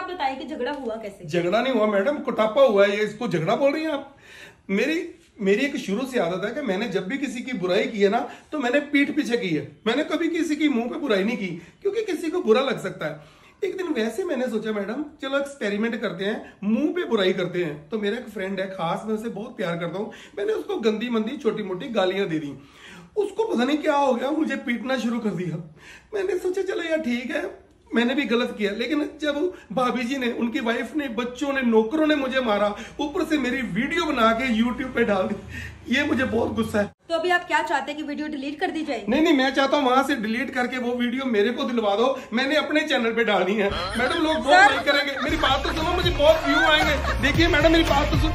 आप बताएं कि झगड़ा हुआ कैसे? झगड़ा नहीं हुआ मैडम, कुटापा हुआ है। ये इसको झगड़ा बोल रही हैं आप? मेरी एक शुरू से आदत है कि मैंने जब भी किसी की बुराई की है ना, तो मैंने पीठ पीछे की है। मैंने कभी किसी की मुंह पे बुराई नहीं की, क्योंकि किसी को बुरा लग सकता है। एक दिन वैसे मैंने सोचा मैडम चलो एक्सपेरिमेंट करते हैं, मुंह पे बुराई करते हैं। तो मेरा एक फ्रेंड है खास, मैं उसे बहुत प्यार करता हूँ, मैंने उसको गंदी मंदी छोटी मोटी गालियां दे दी। उसको पता नहीं क्या हो गया, मुझे पीटना शुरू कर दिया। मैंने सोचा चलो यार ठीक है, मैंने भी गलत किया। लेकिन जब भाभी जी ने, उनकी वाइफ ने, बच्चों ने, नौकरों ने मुझे मारा, ऊपर से मेरी वीडियो बना के यूट्यूब पे डाल दी, ये मुझे बहुत गुस्सा है। तो अभी आप क्या चाहते हैं कि वीडियो डिलीट कर दी जाए? नहीं, मैं चाहता हूँ वहां से डिलीट करके वो वीडियो मेरे को दिलवा दो, मैंने अपने चैनल पे डालनी है। मैडम लोग बहुत लाइक करेंगे, मेरी बात तो सुनो, मुझे बहुत व्यू आएंगे। देखिए मैडम मेरी बात तो सुनो।